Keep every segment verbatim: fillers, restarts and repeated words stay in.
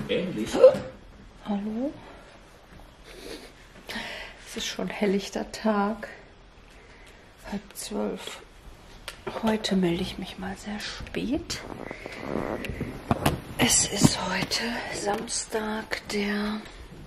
ähnlich. Hallo? Es ist schon helllichter Tag. Halb zwölf. Heute melde ich mich mal sehr spät. Es ist heute Samstag, der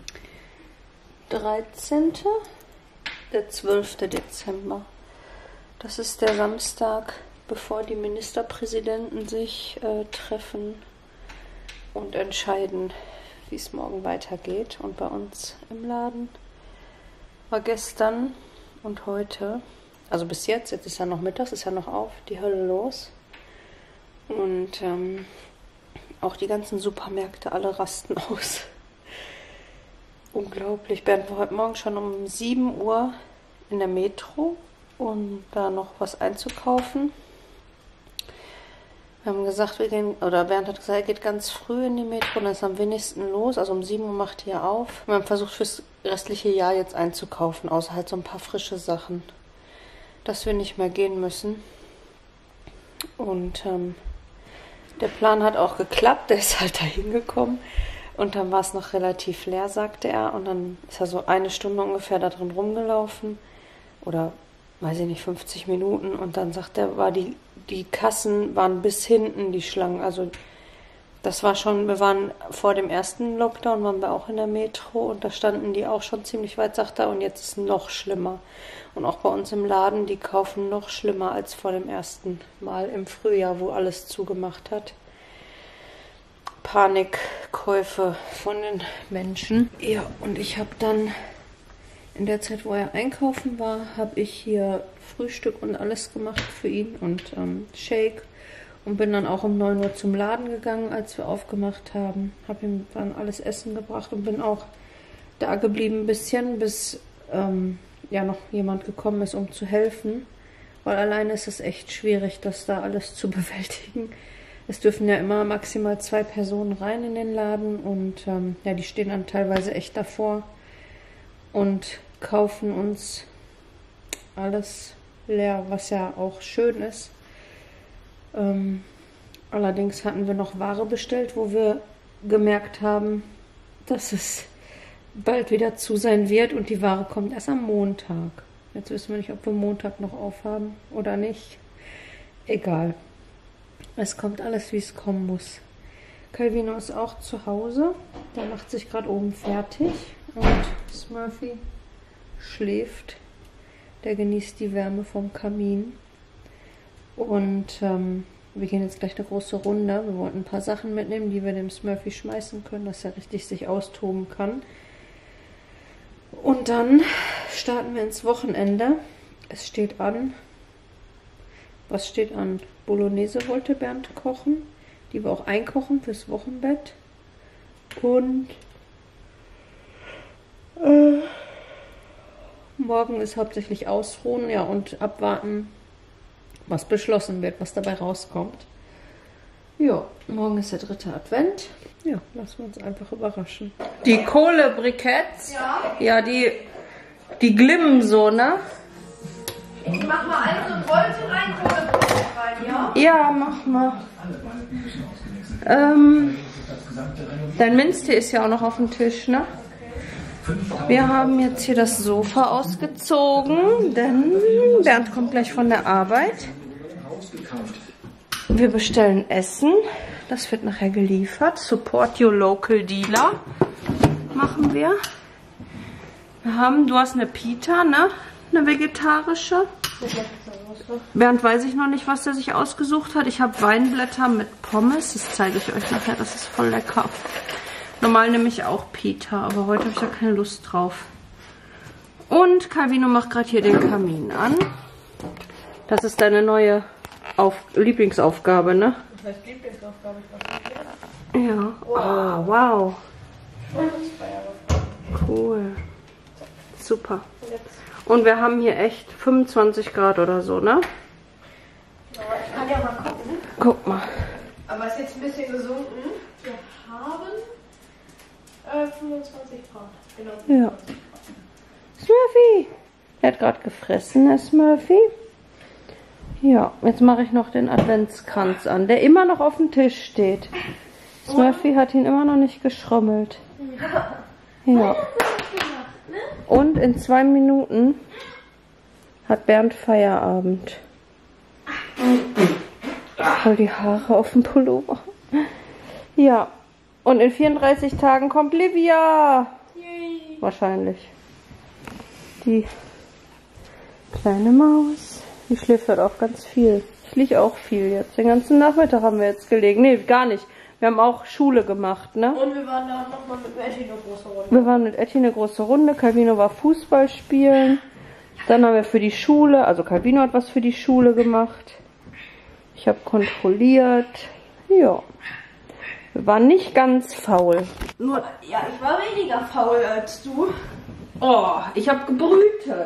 dreizehnte. Der zwölfte Dezember. Das ist der Samstag, bevor die Ministerpräsidenten sich äh, treffen und entscheiden, wie es morgen weitergeht. Und bei uns im Laden war gestern und heute, also bis jetzt, jetzt ist ja noch mittags, ist ja noch auf, die Hölle los. Und ähm, auch die ganzen Supermärkte, alle rasten aus. Unglaublich. Bernd war heute Morgen schon um sieben Uhr in der Metro, um da noch was einzukaufen. Wir haben gesagt, wir gehen, oder Bernd hat gesagt, er geht ganz früh in die Metro, dann ist am wenigsten los. Also um sieben Uhr macht ihr auf. Wir haben versucht, fürs restliche Jahr jetzt einzukaufen, außer halt so ein paar frische Sachen, dass wir nicht mehr gehen müssen. Und ähm, der Plan hat auch geklappt, der ist halt da hingekommen. Und dann war es noch relativ leer, sagte er. Und dann ist er so eine Stunde ungefähr da drin rumgelaufen. Oder, weiß ich nicht, fünfzig Minuten. Und dann sagt er, war die, die Kassen waren bis hinten die Schlangen. Also das war schon, wir waren vor dem ersten Lockdown, waren wir auch in der Metro. Und da standen die auch schon ziemlich weit, sagt er. Und jetzt ist es noch schlimmer. Und auch bei uns im Laden, die kaufen noch schlimmer als vor dem ersten Mal im Frühjahr, wo alles zugemacht hat. Panikkäufe von den Menschen. Ja, und ich habe dann in der Zeit, wo er einkaufen war, habe ich hier Frühstück und alles gemacht für ihn und ähm, Shake und bin dann auch um neun Uhr zum Laden gegangen, als wir aufgemacht haben. Habe ihm dann alles Essen gebracht und bin auch da geblieben ein bisschen, bis ähm, ja noch jemand gekommen ist, um zu helfen. Weil alleine ist es echt schwierig, das da alles zu bewältigen. Es dürfen ja immer maximal zwei Personen rein in den Laden und ähm, ja, die stehen dann teilweise echt davor und kaufen uns alles leer, was ja auch schön ist. Ähm, allerdings hatten wir noch Ware bestellt, wo wir gemerkt haben, dass es bald wieder zu sein wird und die Ware kommt erst am Montag. Jetzt wissen wir nicht, ob wir Montag noch aufhaben oder nicht. Egal. Es kommt alles, wie es kommen muss. Calvino ist auch zu Hause. Der macht sich gerade oben fertig. Und Smurfy schläft. Der genießt die Wärme vom Kamin. Und ähm, wir gehen jetzt gleich eine große Runde. Wir wollten ein paar Sachen mitnehmen, die wir dem Smurfy schmeißen können, dass er richtig sich austoben kann. Und dann starten wir ins Wochenende. Es steht an. Was steht an? Bolognese wollte Bernd kochen. Die wir auch einkochen fürs Wochenbett. Und äh, morgen ist hauptsächlich ausruhen, ja, und abwarten, was beschlossen wird, was dabei rauskommt. Ja, morgen ist der dritte Advent. Ja, lassen wir uns einfach überraschen. Die Kohlebriketts, ja, ja die, die glimmen so, ne? Ich mach mal eins und Wollte rein, Kohlebrikett rein, ja? Ja, mach mal. Ähm, dein Minztee ist ja auch noch auf dem Tisch, ne? Wir haben jetzt hier das Sofa ausgezogen, denn Bernd kommt gleich von der Arbeit. Wir bestellen Essen. Das wird nachher geliefert. Support your local dealer machen wir. Wir haben, du hast eine Pita, ne? Eine vegetarische. Bernd weiß ich noch nicht, was er sich ausgesucht hat. Ich habe Weinblätter mit Pommes. Das zeige ich euch nachher. Das ist voll lecker. Normal nehme ich auch Pita, aber heute habe ich da keine Lust drauf. Und Calvino macht gerade hier den Kamin an. Das ist deine neue Auf Lieblingsaufgabe, ne? Das heißt Lieblingsaufgabe, ich weiß nicht. Ja. Oh, wow. Cool. Super. Und wir haben hier echt fünfundzwanzig Grad oder so, ne? Ja, ich kann ja mal gucken. Guck mal. Aber es ist jetzt ein bisschen gesunken. Wir haben äh, fünfundzwanzig Grad. Genau. Ja. Smurfy. Er hat gerade gefressen, der Smurfy. Ja, jetzt mache ich noch den Adventskranz an, der immer noch auf dem Tisch steht. Smurfy hat ihn immer noch nicht geschrommelt. Ja. Ja. Und in zwei Minuten hat Bernd Feierabend. Voll die Haare auf dem Pullover. Ja. Und in vierunddreißig Tagen kommt Livia. Yay. Wahrscheinlich. Die kleine Maus. Die schläft halt auch ganz viel. Ich liege auch viel jetzt. Den ganzen Nachmittag haben wir jetzt gelegen. Nee, gar nicht. Wir haben auch Schule gemacht, ne? Und wir waren da nochmal mit Etty eine große Runde. Wir waren mit Etty eine große Runde. Calvino war Fußball spielen. Dann haben wir für die Schule, also Calvino hat was für die Schule gemacht. Ich habe kontrolliert. Ja. Wir waren nicht ganz faul. Nur, ja, ich war weniger faul als du. Oh, ich habe gebrütet.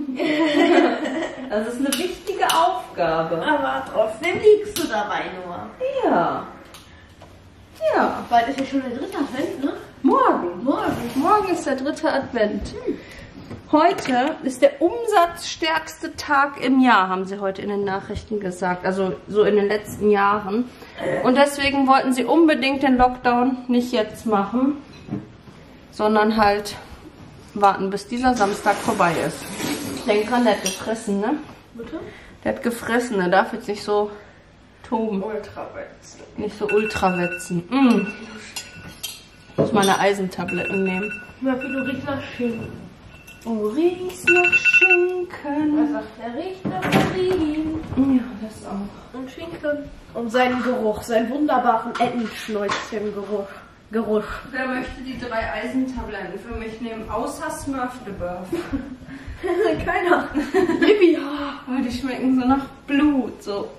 Das ist eine wichtige Aufgabe. Aber trotzdem liegst du dabei nur. Ja. Ja. Bald ist ja schon der dritte Advent, ne? Morgen. Morgen. Morgen ist der dritte Advent. Heute ist der umsatzstärkste Tag im Jahr, haben sie heute in den Nachrichten gesagt. Also so in den letzten Jahren. Und deswegen wollten sie unbedingt den Lockdown nicht jetzt machen, sondern halt warten, bis dieser Samstag vorbei ist. Denk dran, der hat gefressen, ne? Bitte? Der hat gefressen, der darf jetzt nicht so toben. Ultrawetzen. Nicht so ultrawetzen. Mm. Ich muss meine Eisentabletten nehmen. Ja, wie du riechst nach Schinken. Oh, riecht nach Schinken. Was sagt der? Riecht nach Urin. Ja, das auch. Und Schinken. Und seinen Geruch, seinen wunderbaren Entenschnäuzchen-Geruch. Geruch. Wer möchte die drei Eisentabletten für mich nehmen? Außer Smurf de Boeuf. Keiner. Livia. Weil die schmecken so nach Blut. So.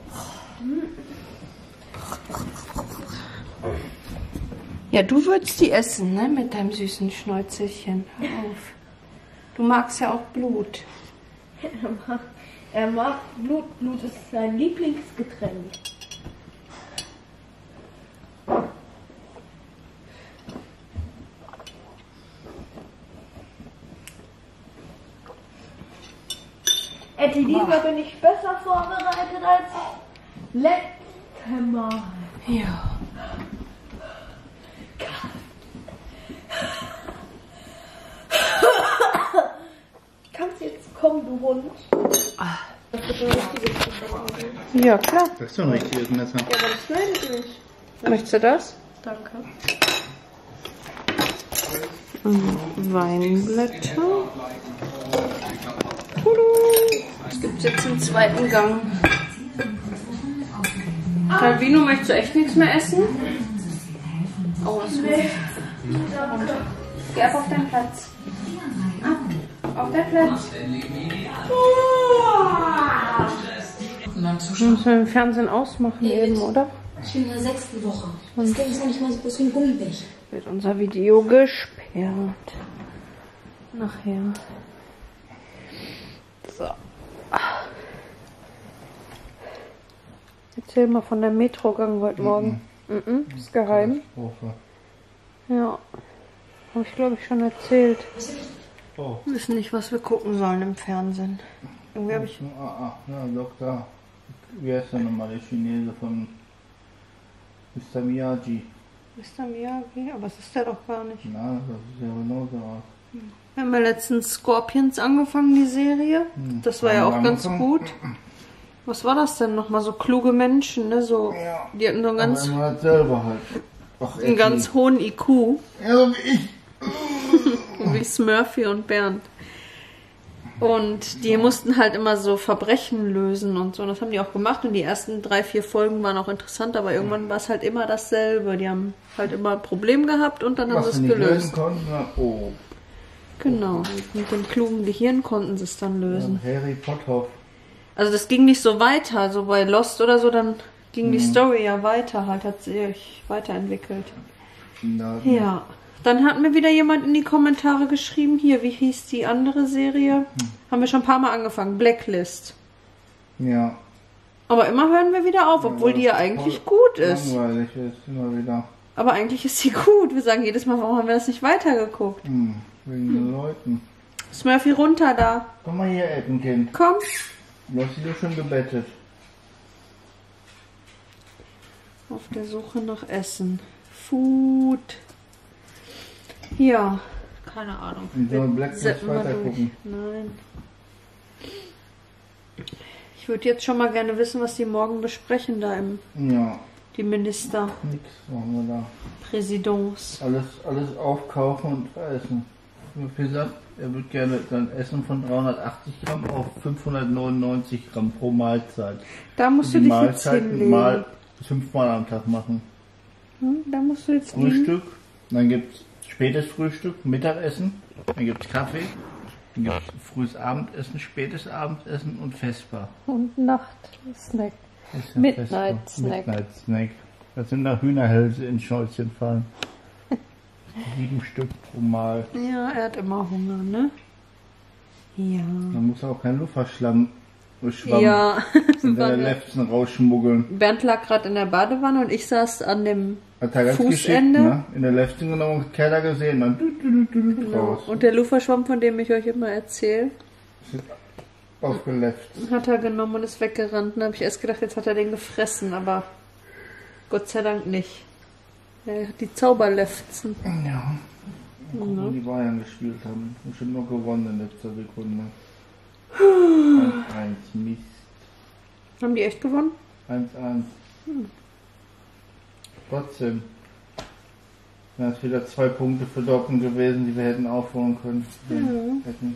Ja, du würdest die essen, ne? Mit deinem süßen Schnäuzelchen. Hör auf. Du magst ja auch Blut. Er mag, er mag Blut. Blut ist sein Lieblingsgetränk. Etty, diesmal bin ich besser vorbereitet als letztes Mal. Ja. Kannst jetzt kommen, du Hund? Das wird ein richtiges Messer. Ja, klar. Das ist doch ein richtiges Messer. Ja, aber das schneidet nicht. Möchtest du das? Danke. Weinblätter. Das gibt es jetzt im zweiten Gang. Calvino, möchtest du echt nichts mehr essen? Oh, was nee. Danke. Geh ab auf deinen Platz. Ab. Auf deinen Platz. Wir müssen den Fernsehen ausmachen eben, oder? Ich bin in der sechsten Woche. Das Ding ist noch nicht mal so groß wie ein Gummibärchen. Wird unser Video gesperrt. Nachher. So. Erzähl mal von der Metrogang heute Morgen. Mhm. Mhm. Ist geheim. Ja. Habe ich glaube ich schon erzählt. Oh. Wir wissen nicht, was wir gucken sollen im Fernsehen. Irgendwie habe ich. Ah, ah, ja, Doktor. Wie heißt der nochmal, der Chinese von Mister Miyagi? Mister Miyagi? Aber das ist der doch gar nicht. Na, das ist ja Rhinoceros. Wir haben ja letztens Scorpions angefangen, die Serie. Das war ja auch ganz gut. Was war das denn nochmal? So kluge Menschen, ne? So, Ja. die hatten so einen ganz, Aber immer halt selber halt. Ach, einen ganz hohen I Q. Ja, so wie ich. Wie Smurfy und Bernd. Und die mussten halt immer so Verbrechen lösen und so. Und das haben die auch gemacht. Und die ersten drei, vier Folgen waren auch interessant. Aber irgendwann war es halt immer dasselbe. Die haben halt immer ein Problem gehabt und dann haben sie Was es sie nicht lösen gelöst. konnten, na, oh. Genau. Mit dem klugen Gehirn konnten sie es dann lösen. Ja, Harry Potter. Also das ging nicht so weiter. So bei Lost oder so, dann ging die Story ja weiter. Halt hat sich weiterentwickelt. Na, Ja. Dann hat mir wieder jemand in die Kommentare geschrieben, hier, wie hieß die andere Serie? Hm. Haben wir schon ein paar Mal angefangen, Blacklist. Ja. Aber immer hören wir wieder auf, obwohl Ja, die ja das eigentlich voll gut ist. Langweilig ist immer wieder. Aber eigentlich ist sie gut. Wir sagen jedes Mal, warum haben wir das nicht weitergeguckt? Hm, wegen den Leuten. Smurfy runter da. Komm mal hier, Eckenkind. Komm. Du hast dich doch schon gebettet. Auf der Suche nach Essen. Food. Ja, keine Ahnung. Und so Black Box Zappen wir weiter durch. gucken. Nein. Ich würde jetzt schon mal gerne wissen, was die morgen besprechen da im, Ja, die Minister, nix machen wir da. Präsidents. Alles, alles aufkaufen und essen. Wie viel sagt, er wird gerne sein Essen von dreihundertachtzig Gramm auf fünfhundertneunundneunzig Gramm pro Mahlzeit. Da musst Die du dich jetzt Mahlzeiten hinlegen. mal fünfmal am Tag machen. Hm, da musst du jetzt liegen. Frühstück, dann gibt es spätes Frühstück, Mittagessen, dann gibt es Kaffee, dann gibt es frühes Abendessen, spätes Abendessen und Vesper. Und Nachtsnack. Das ist ja Midnight Vesper. Snack. Midnight Snack. Das sind da Hühnerhälse in Schäuzchen fallen. Sieben Stück pro Mal. Ja, er hat immer Hunger, ne? Ja. Man muss auch kein Luftverschlamm Schwamm Ja. in der Lefzen rausschmuggeln. Bernd lag gerade in der Badewanne und ich saß an dem Hat er ganz Fußende. geschickt, ne? In der Lefzen genommen, Keller gesehen, dann du, du, du, du, Genau. raus. Und der Luferschwamm, von dem ich euch immer erzähle, Aufgeleft. hat er genommen und ist weggerannt. Dann habe ich erst gedacht, jetzt hat er den gefressen, aber Gott sei Dank nicht. Er hat die Zauberlefzen. Ja. Mal gucken, wie die Bayern gespielt haben. Bestimmt noch gewonnen in letzter Sekunde. eins eins, Mist. Haben die echt gewonnen? eins eins. Hm. Trotzdem. Ja, es wieder zwei Punkte für Dortmund gewesen, die wir hätten aufholen können. Mhm. Hätten.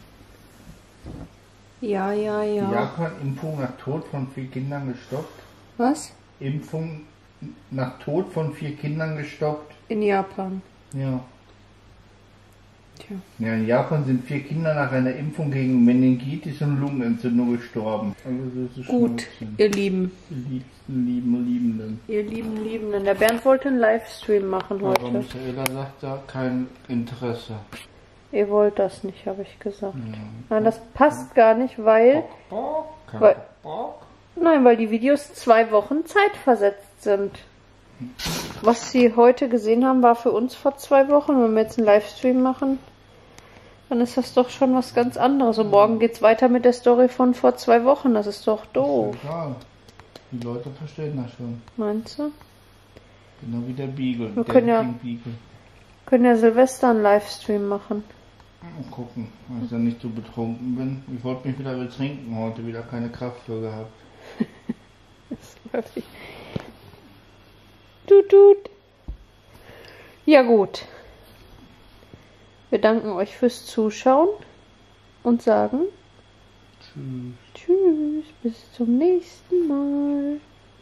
Ja, ja, ja. Japan, Impfung nach Tod von vier Kindern gestoppt. Was? Impfung nach Tod von vier Kindern gestoppt. In Japan. Ja. Tja. Ja, in Japan sind vier Kinder nach einer Impfung gegen Meningitis und Lungenentzündung gestorben. Also das ist Gut, Schnurzen. ihr Lieben. Die liebsten, lieben, liebenden. Ihr lieben Liebenden. Der Bernd wollte einen Livestream machen Aber heute. Michaela sagt da kein Interesse. Ihr wollt das nicht, habe ich gesagt. Ja. Nein, das passt gar nicht, weil... Bock, kein Weil- Bock. Nein, weil die Videos zwei Wochen zeitversetzt sind. Was Sie heute gesehen haben, war für uns vor zwei Wochen. Wenn wir jetzt einen Livestream machen, dann ist das doch schon was ganz anderes. Und morgen geht's weiter mit der Story von vor zwei Wochen. Das ist doch doof. Ist egal. Die Leute verstehen das schon. Meinst du? Genau wie der Beagle. Wir der können ja- King Beagle. Können ja Silvester einen Livestream machen. Mal gucken, wenn ich dann nicht so betrunken bin. Ich wollte mich wieder betrinken heute, wieder keine Kraft für gehabt. Tut, tut. Ja gut. Wir danken euch fürs Zuschauen und sagen Tschüss. Tschüss, bis zum nächsten Mal.